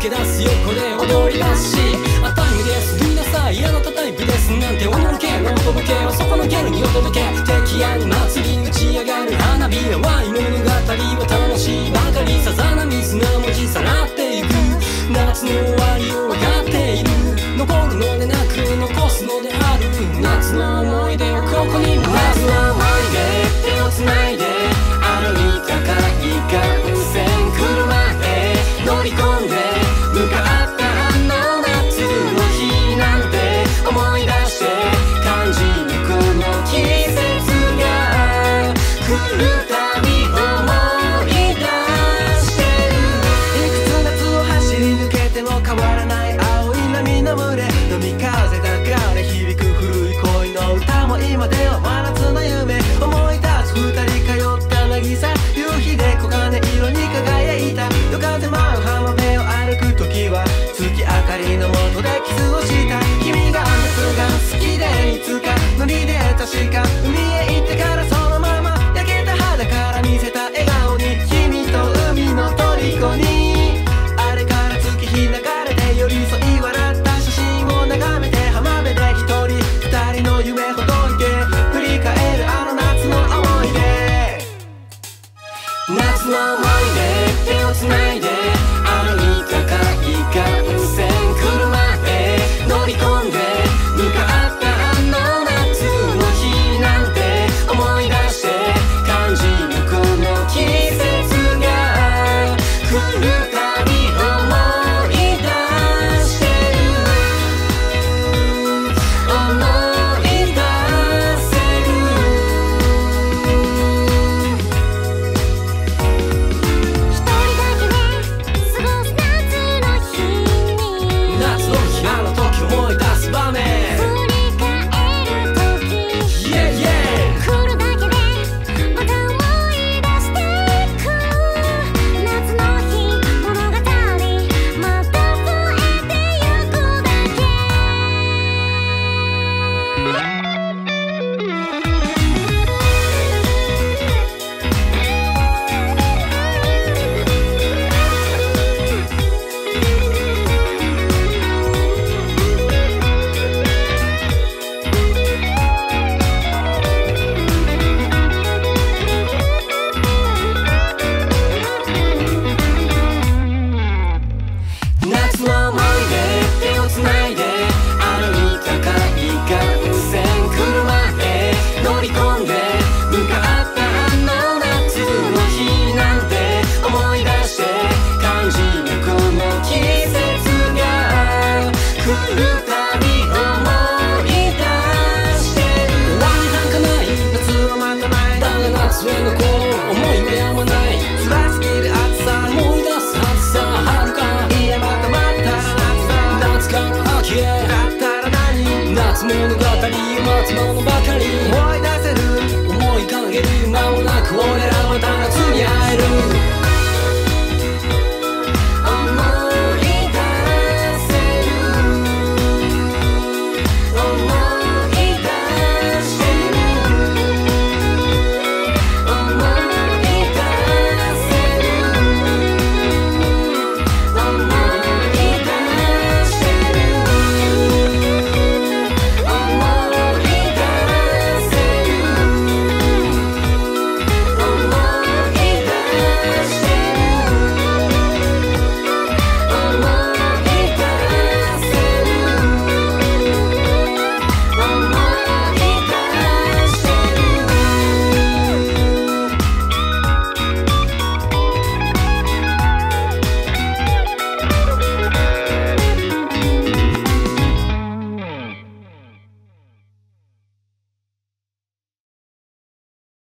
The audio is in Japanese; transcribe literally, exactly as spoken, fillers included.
け出す横で踊り出すし、当たりです言いなさいあなたタイプですなんておのろけのお届けをそこのギャルにお届け、敵やに祭り打ち上がる花火淡い物語は楽しいばかり、さざ波砂文字さらっていく夏の終わりを分かっている、残るのでなく残すのである夏の思い出をここにも夏の思い出手をつないで歩いたかい幹線車で乗り込んで向かったあの夏の日なんて思い出して感じるこの季節が来るたび思い出してる、いくつ夏を走り抜けても変わらない青い波の群れ、海風だから響く古い恋の歌も今では真夏の夢、思い出す二人通った渚夕日で黄金色に輝いた、夜風舞う浜辺を歩く時は月明かりの下でキスをした、君が夏が好きでいつかノリで確か海へ行ってからそのまま焼けた肌から見せた笑顔に君と海の虜に、あれから月日流れて寄り添い笑った写真を眺めて浜辺で一人二人の夢ほどいて振り返るあの夏の思い出、夏の思い出手をつないで歩いたかい幹線車で乗り込んで向かったあの夏の日なんて思い出して感じるこの季節が来るたび思い出してる、思い出せる、 一人だけで過ごす夏の日に夏の日あの時思い出す場面振り返る時 Yeah yeah 来るだけでまた思い出してく夏の日物語また増えてゆくだけ、 夏の思い出手をつないで歩いたかい幹線車で乗り込んで向かったあの夏の日なんて思い出して感じるこの季節が来るたび思い出してる、終わりなんかない夏はまたないだが夏へのこう思いはやまない、辛すぎる暑さ思い出すはずさ遥かいやまたまた夏だ夏から秋へだったら何夏物語